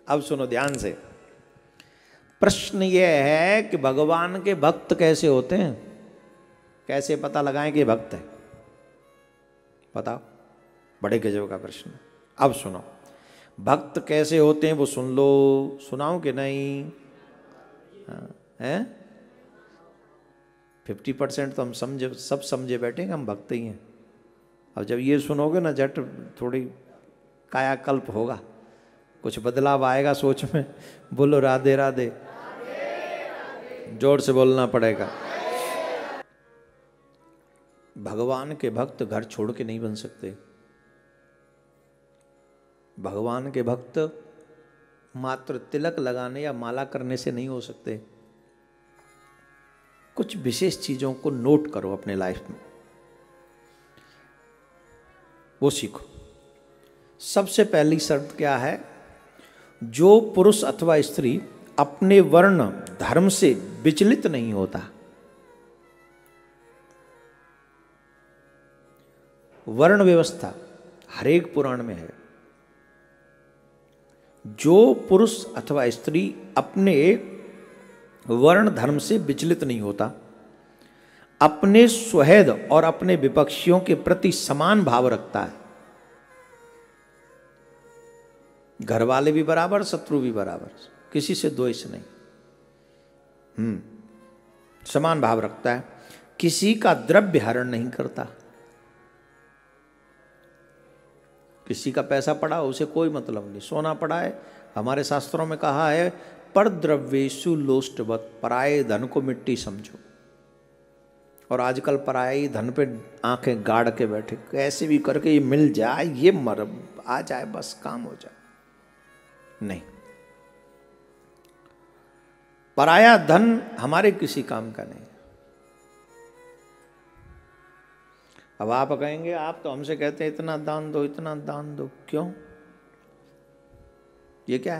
अब सुनो ध्यान से। प्रश्न यह है कि भगवान के भक्त कैसे होते हैं, कैसे पता लगाएं कि भक्त है? बताओ, बड़े गजब का प्रश्न। अब सुनो, भक्त कैसे होते हैं वो सुन लो। सुनाऊं कि नहीं? हैं 50% तो हम समझे, सब समझे बैठे कि हम भक्त ही हैं। अब जब ये सुनोगे ना, झट थोड़ी कायाकल्प होगा, कुछ बदलाव आएगा सोच में। बोलो राधे राधे, जोर से बोलना पड़ेगा। भगवान के भक्त घर छोड़ के नहीं बन सकते। भगवान के भक्त मात्र तिलक लगाने या माला करने से नहीं हो सकते। कुछ विशेष चीजों को नोट करो अपने लाइफ में, वो सीखो। सबसे पहली शर्त क्या है? जो पुरुष अथवा स्त्री अपने वर्ण धर्म से विचलित नहीं होता। वर्ण व्यवस्था हर एक पुराण में है। जो पुरुष अथवा स्त्री अपने वर्ण धर्म से विचलित नहीं होता, अपने स्वहैद और अपने विपक्षियों के प्रति समान भाव रखता है। घर वाले भी बराबर, शत्रु भी बराबर, किसी से द्वेष नहीं। समान भाव रखता है। किसी का द्रव्य हरण नहीं करता। किसी का पैसा पड़ा उसे कोई मतलब नहीं। सोना पड़ा है, हमारे शास्त्रों में कहा है पर द्रव्येषु लोष्टवत्, पराये धन को मिट्टी समझो। और आजकल पराये धन पे आंखें गाड़ के बैठे, कैसे भी करके ये मिल जाए, ये मर आ जाए, बस काम हो जाए। नहीं, पराया धन हमारे किसी काम का नहीं। अब आप कहेंगे, आप तो हमसे कहते हैं इतना दान दो, इतना दान दो, क्यों? ये क्या है?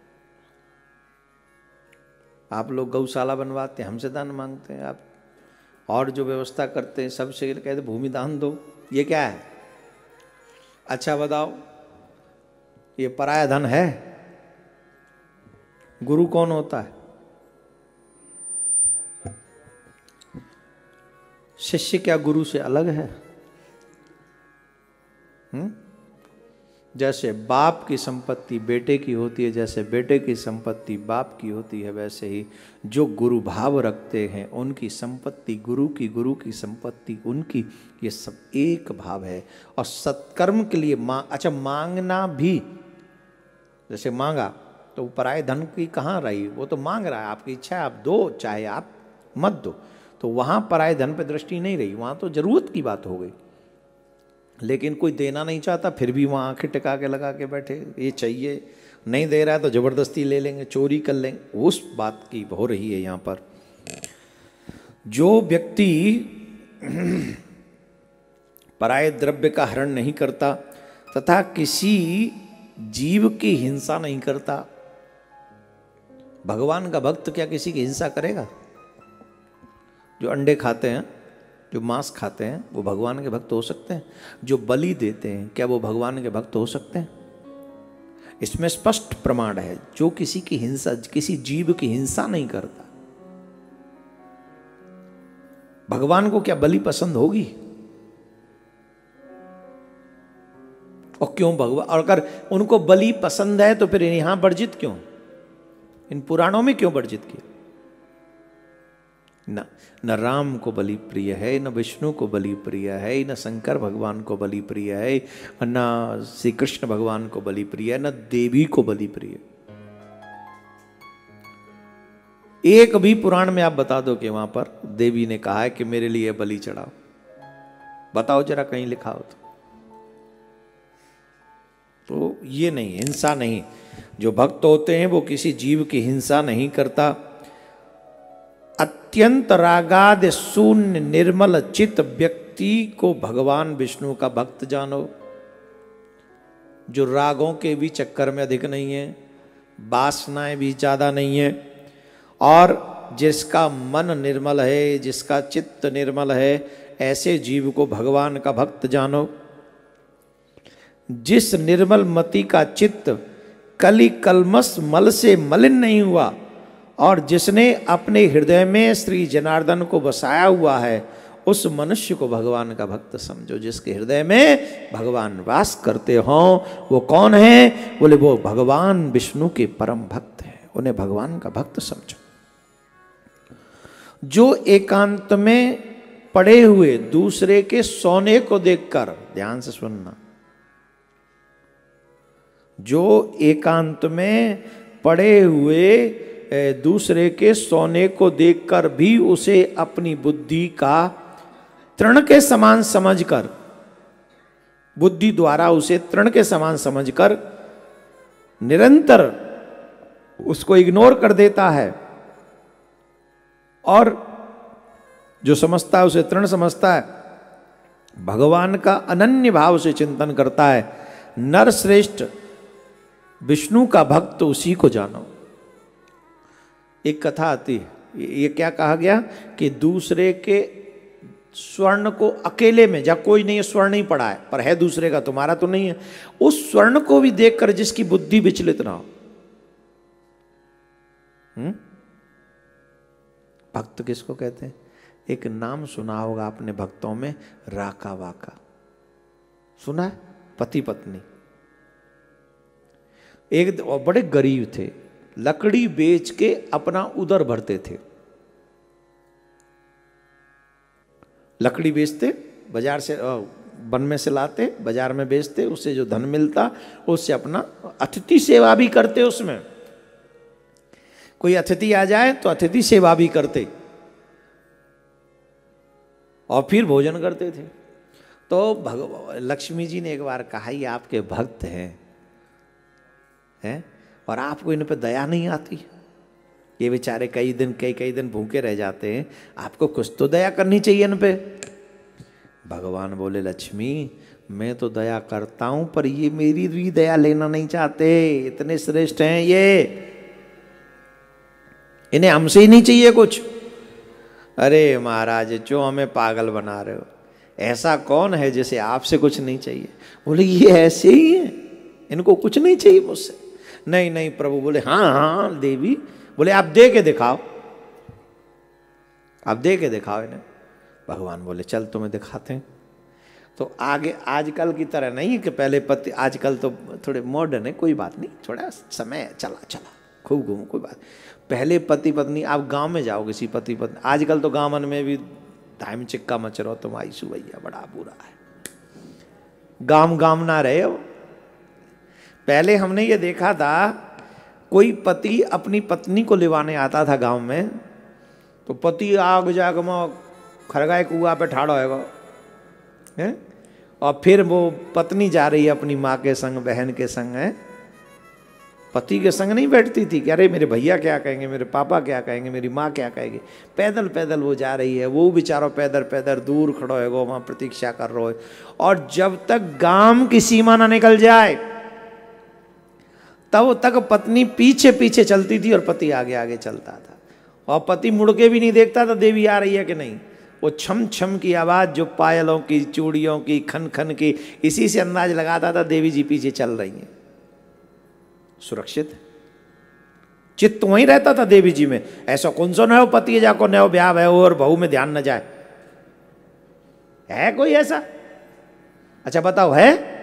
आप लोग गौशाला बनवाते हैं, हमसे दान मांगते हैं। आप और जो व्यवस्था करते हैं सबसे कहते भूमि दान दो, ये क्या है? अच्छा बताओ, ये पराया धन है? गुरु कौन होता है? शिष्य क्या गुरु से अलग है? जैसे बाप की संपत्ति बेटे की होती है, जैसे बेटे की संपत्ति बाप की होती है, वैसे ही जो गुरु भाव रखते हैं उनकी संपत्ति गुरु की संपत्ति उनकी, ये सब एक भाव है। और सत्कर्म के लिए अच्छा मांगना भी, जैसे मांगा तो पराये धन की कहाँ रही? वो तो मांग रहा है, आपकी इच्छा है, आप दो चाहे आप मत दो, तो वहाँ पराये धन पे दृष्टि नहीं रही, वहाँ तो जरूरत की बात हो गई। लेकिन कोई देना नहीं चाहता, फिर भी वहाँ आंखें टिका के लगा के बैठे, ये चाहिए, नहीं दे रहा है तो जबरदस्ती ले लेंगे, चोरी कर लेंगे, उस बात की हो रही है यहाँ पर। जो व्यक्ति पराये द्रव्य का हरण नहीं करता तथा किसी जीव की हिंसा नहीं करता। भगवान का भक्त क्या किसी की हिंसा करेगा? जो अंडे खाते हैं, जो मांस खाते हैं, वो भगवान के भक्त हो सकते हैं? जो बलि देते हैं, क्या वो भगवान के भक्त हो सकते हैं? इसमें स्पष्ट प्रमाण है, जो किसी की हिंसा, किसी जीव की हिंसा नहीं करता। भगवान को क्या बलि पसंद होगी? और क्यों भगवान, और अगर उनको बलि पसंद है तो फिर यहां वर्जित क्यों? इन पुराणों में क्यों वर्जित किया? न राम को बलि प्रिय है, न विष्णु को बलि प्रिय है, न शंकर भगवान को बलि प्रिय है, न श्री कृष्ण भगवान को बलि प्रिय है, न देवी को बलि प्रिय। एक भी पुराण में आप बता दो कि वहां पर देवी ने कहा है कि मेरे लिए बलि चढ़ाओ, बताओ जरा, कहीं लिखा हो तो ये नहीं, हिंसा नहीं। जो भक्त होते हैं वो किसी जीव की हिंसा नहीं करता। अत्यंत रागाद शून्य निर्मल चित्त व्यक्ति को भगवान विष्णु का भक्त जानो। जो रागों के भी चक्कर में अधिक नहीं है, वासनाएं भी ज्यादा नहीं है, और जिसका मन निर्मल है, जिसका चित्त निर्मल है, ऐसे जीव को भगवान का भक्त जानो। जिस निर्मल मति का चित्त कली कलमस मल से मलिन नहीं हुआ, और जिसने अपने हृदय में श्री जनार्दन को बसाया हुआ है, उस मनुष्य को भगवान का भक्त समझो। जिसके हृदय में भगवान वास करते हो वो कौन है? बोले वो भगवान विष्णु के परम भक्त हैं, उन्हें भगवान का भक्त समझो। जो एकांत में पड़े हुए दूसरे के सोने को देखकर, ध्यान से सुनना, जो एकांत में पड़े हुए दूसरे के सोने को देखकर भी उसे अपनी बुद्धि का तृण के समान समझकर, बुद्धि द्वारा उसे तृण के समान समझकर निरंतर उसको इग्नोर कर देता है, और जो समझता है उसे तृण समझता है, भगवान का अनन्य भाव से चिंतन करता है, नर श्रेष्ठ विष्णु का भक्त उसी को जानो। एक कथा आती है, ये क्या कहा गया कि दूसरे के स्वर्ण को अकेले में, जब कोई नहीं है, स्वर्ण नहीं पड़ा है पर है दूसरे का, तुम्हारा तो नहीं है, उस स्वर्ण को भी देखकर जिसकी बुद्धि विचलित ना हो। भक्त किसको कहते हैं? एक नाम सुना होगा आपने भक्तों में, राका वाका सुना है? पति पत्नी एक बड़े गरीब थे, लकड़ी बेच के अपना उदर भरते थे। लकड़ी बेचते, बाजार से वन में से लाते, बाजार में बेचते, उससे जो धन मिलता उससे अपना अतिथि सेवा भी करते। उसमें कोई अतिथि आ जाए तो अतिथि सेवा भी करते और फिर भोजन करते थे। तो लक्ष्मी जी ने एक बार कहा, ये आपके भक्त हैं और आपको इन पे दया नहीं आती, ये बेचारे कई दिन भूखे रह जाते हैं, आपको कुछ तो दया करनी चाहिए इन पे। भगवान बोले, लक्ष्मी मैं तो दया करता हूं पर ये मेरी भी दया लेना नहीं चाहते, इतने श्रेष्ठ हैं ये, इन्हें हमसे ही नहीं चाहिए कुछ। अरे महाराज जो हमें पागल बना रहे हो, ऐसा कौन है जिसे आपसे कुछ नहीं चाहिए? बोले ये ऐसे ही है, इनको कुछ नहीं चाहिए मुझसे। नहीं नहीं प्रभु। बोले हाँ हाँ देवी। बोले आप दे के दिखाओ, आप दे के दिखाओ इन्हें। भगवान बोले चल तुम्हें दिखाते हैं। तो आगे आजकल की तरह नहीं है कि पहले पति, आजकल तो थोड़े मॉडर्न है, कोई बात नहीं, थोड़ा समय चला खूब घूमो, कोई बात। पहले पति पत्नी, आप गांव में जाओ किसी पति पत्नी, आजकल तो गांव में भी धाम चिक्का मच रहा हो, तुम आईसु भैया बड़ा बुरा है, गांव ना रहे हो। पहले हमने ये देखा था, कोई पति अपनी पत्नी को लिवाने आता था गांव में, तो पति आग जाग में खरगाए कुआ पे ठाड़ा होगा, और फिर वो पत्नी जा रही है अपनी माँ के संग, बहन के संग, है पति के संग नहीं बैठती थी कि अरे मेरे भैया क्या कहेंगे, मेरे पापा क्या कहेंगे, मेरी माँ क्या कहेगी। पैदल पैदल वो जा रही है, वो बेचारा पैदल पैदल दूर खड़ा होगा, वहाँ प्रतीक्षा कर रहा है, और जब तक गांव की सीमा ना निकल जाए तब तक पत्नी पीछे पीछे चलती थी और पति आगे आगे चलता था, और पति मुड़ के भी नहीं देखता था देवी आ रही है कि नहीं। वो छम छम की आवाज़ जो पायलों की, चूड़ियों की, खन खन की, इसी से अंदाज लगाता था देवी जी पीछे चल रही हैं, सुरक्षित। चित्त वहीं रहता था देवी जी में। ऐसा कौन सा नयो पति है जाको नयो ब्याह है और बहू में ध्यान न जाए, है कोई ऐसा? अच्छा बताओ,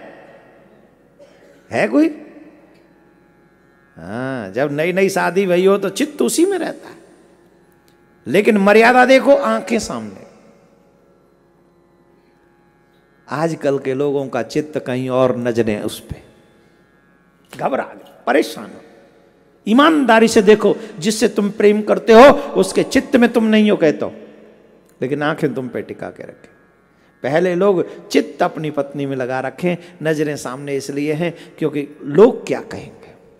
है कोई? हाँ, जब नई नई शादी भई हो तो चित्त उसी में रहता है, लेकिन मर्यादा देखो आंखें सामने। आजकल के लोगों का चित्त कहीं और, नजरें उस पे, घबरा गए, परेशान हो। ईमानदारी से देखो, जिससे तुम प्रेम करते हो उसके चित्त में तुम नहीं हो कहते हो, लेकिन आंखें तुम पे टिका के रखे। पहले लोग चित्त अपनी पत्नी में लगा रखें, नजरें सामने इसलिए हैं क्योंकि लोग क्या कहेंगे,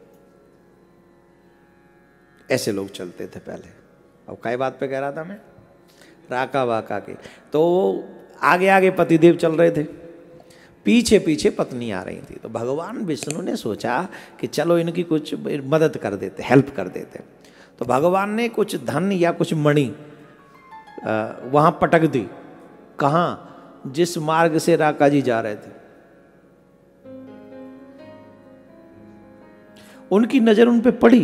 ऐसे लोग चलते थे पहले। अब कई बात पे कह रहा था मैं, राका वाका के। तो आगे आगे पतिदेव चल रहे थे, पीछे पीछे पत्नी आ रही थी। तो भगवान विष्णु ने सोचा कि चलो इनकी कुछ मदद कर देते, हेल्प कर देते। तो भगवान ने कुछ धन या कुछ मणि वहाँ पटक दी। कहाँ? जिस मार्ग से राका जी जा रहे थे, उनकी नजर उन पे पड़ी।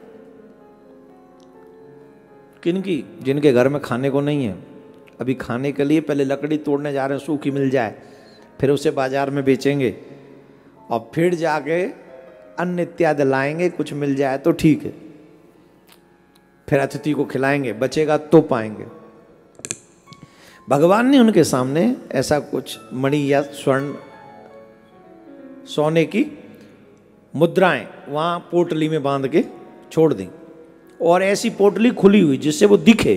किनकी? जिनके घर में खाने को नहीं है, अभी खाने के लिए पहले लकड़ी तोड़ने जा रहे हैं, सूखी मिल जाए, फिर उसे बाजार में बेचेंगे और फिर जाके अन्न इत्यादि लाएंगे, कुछ मिल जाए तो ठीक है, फिर अतिथि को खिलाएंगे, बचेगा तो पाएंगे। भगवान ने उनके सामने ऐसा कुछ मणि या स्वर्ण सोने की मुद्राएं वहां पोटली में बांध के छोड़ दी, और ऐसी पोटली खुली हुई जिससे वो दिखे।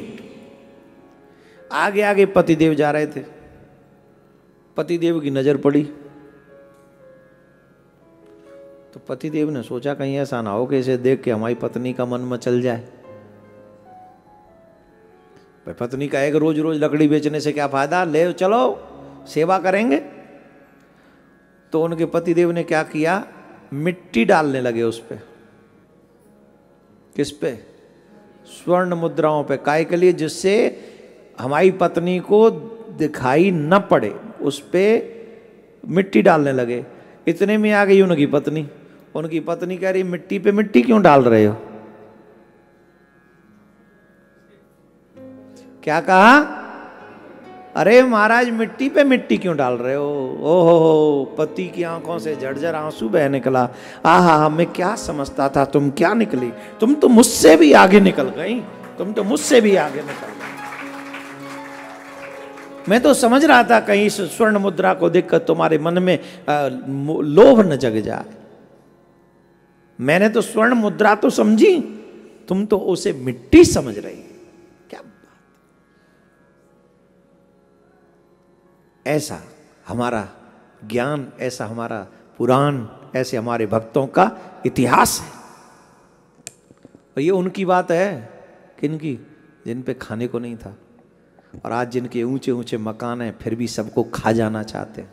आगे आगे पतिदेव जा रहे थे, पतिदेव की नजर पड़ी तो पतिदेव ने सोचा कहीं ऐसा ना हो कि इसे देख के हमारी पत्नी का मन मचल जाए। भाई पत्नी कहेगा रोज रोज लकड़ी बेचने से क्या फायदा, ले चलो सेवा करेंगे। तो उनके पतिदेव ने क्या किया, मिट्टी डालने लगे उस पे। किस पे? स्वर्ण मुद्राओं पे। काय के लिए? जिससे हमारी पत्नी को दिखाई न पड़े, उस पे मिट्टी डालने लगे। इतने में आ गई उनकी पत्नी। उनकी पत्नी कह रही मिट्टी पे मिट्टी क्यों डाल रहे हो? क्या कहा? अरे महाराज मिट्टी पे मिट्टी क्यों डाल रहे हो? ओहो, पति की आंखों से झरझर आंसू बह निकला। आहा, मैं क्या समझता था, तुम क्या निकली, तुम तो मुझसे भी आगे निकल गई, तुम तो मुझसे भी आगे निकल गई। मैं तो समझ रहा था कहीं इस स्वर्ण मुद्रा को देखकर तुम्हारे मन में लोभ न जग जाए। मैंने तो स्वर्ण मुद्रा तो समझी, तुम तो उसे मिट्टी समझ रही। क्या बात! ऐसा हमारा ज्ञान, ऐसा हमारा पुराण, ऐसे हमारे भक्तों का इतिहास है। और ये उनकी बात है, किनकी? जिन पे खाने को नहीं था, और आज जिनके ऊंचे ऊंचे मकान हैं फिर भी सबको खा जाना चाहते हैं।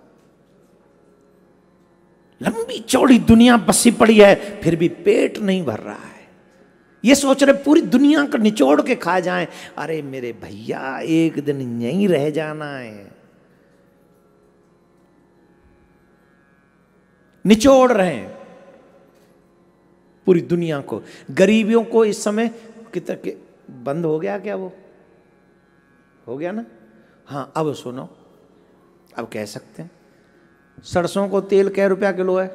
लंबी चौड़ी दुनिया बसी पड़ी है फिर भी पेट नहीं भर रहा है। ये सोच रहे पूरी दुनिया को निचोड़ के खा जाएं। अरे मेरे भैया, एक दिन यहीं रह जाना है। निचोड़ रहे हैं पूरी दुनिया को। गरीबियों को इस समय कितना बंद हो गया क्या? वो हो गया ना? हाँ, अब सुनो, अब कह सकते हैं। सरसों को तेल कै रुपया किलो है?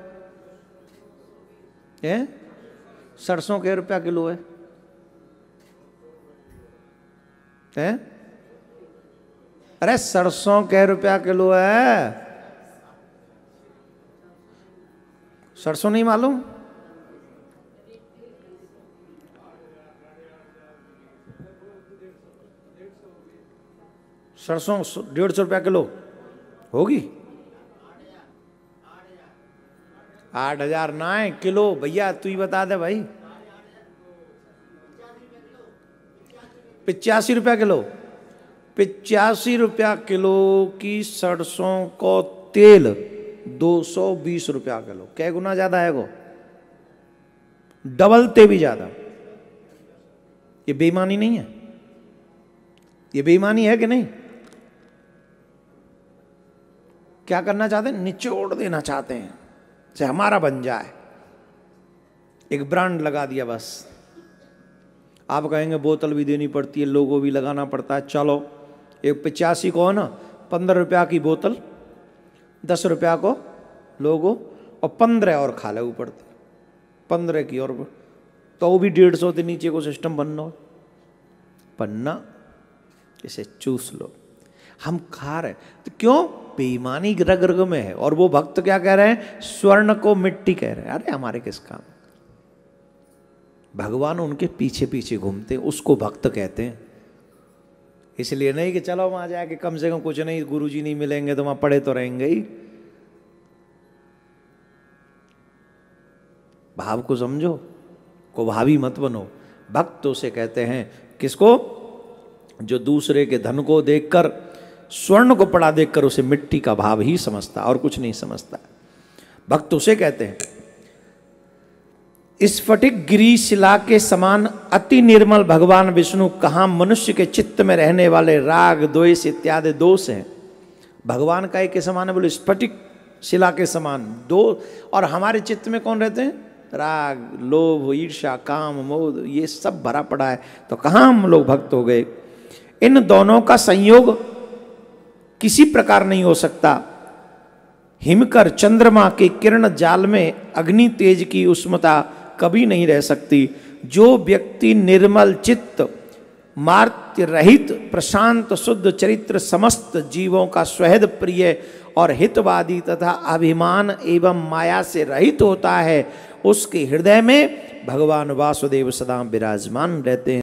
सरसों कै रुपया किलो है? अरे सरसों कै रुपया किलो है? सरसों नहीं मालूम? सरसों 150 रुपया किलो होगी। 8,000 ना है किलो। भैया तू ही बता दे भाई। 85 रुपया किलो। 85 रुपया किलो की सरसों को तेल 220 रुपया किलो। क्या गुना ज्यादा है वो? डबलते भी ज्यादा। ये बेईमानी नहीं है? ये बेईमानी है कि नहीं? क्या करना चाहते हैं? निचोड़ देना चाहते हैं, से हमारा बन जाए। एक ब्रांड लगा दिया बस। आप कहेंगे बोतल भी देनी पड़ती है, लोगो भी लगाना पड़ता है। चलो, एक 85 को है ना, 15 रुपया की बोतल, 10 रुपया को लोगो, और 15 और खा ले पड़ते, 15 की और, तो वो भी 150 से नीचे को सिस्टम बनना पन्ना, इसे चूस लो। हम खा रहे तो क्यों? बेईमानी रग रग में है। और वो भक्त क्या कह रहे हैं? स्वर्ण को मिट्टी कह रहे हैं। अरे हमारे किस काम? भगवान उनके पीछे पीछे घूमते, उसको भक्त कहते हैं। इसलिए नहीं कि चलो वहां जाके कम से कम कुछ नहीं, गुरुजी नहीं मिलेंगे तो वहां पड़े तो रहेंगे ही। भाव को समझो, को भावी मत बनो। भक्त उसे कहते हैं, किसको? जो दूसरे के धन को देखकर, स्वर्ण को पड़ा देखकर उसे मिट्टी का भाव ही समझता और कुछ नहीं समझता। भक्त उसे कहते हैं। स्फटिक गिरी शिला के समान अति निर्मल भगवान विष्णु कहाँ मनुष्य के चित्त में रहने वाले राग द्वेष इत्यादि दोष हैं। भगवान का एक के समान है, बोले स्फटिक शिला के समान दो। और हमारे चित्त में कौन रहते हैं? राग, लोभ, ईर्ष्या, काम, मोह ये सब भरा पड़ा है, तो कहाँ हम लोग भक्त हो गए। इन दोनों का संयोग किसी प्रकार नहीं हो सकता। हिमकर चंद्रमा के किरण जाल में अग्नि तेज की उष्मता कभी नहीं रह सकती। जो व्यक्ति निर्मल चित्त, मार्त्य रहित, प्रशांत, शुद्ध चरित्र, समस्त जीवों का स्वहद प्रिय और हितवादी तथा अभिमान एवं माया से रहित होता है, उसके हृदय में भगवान वासुदेव सदा विराजमान रहते हैं।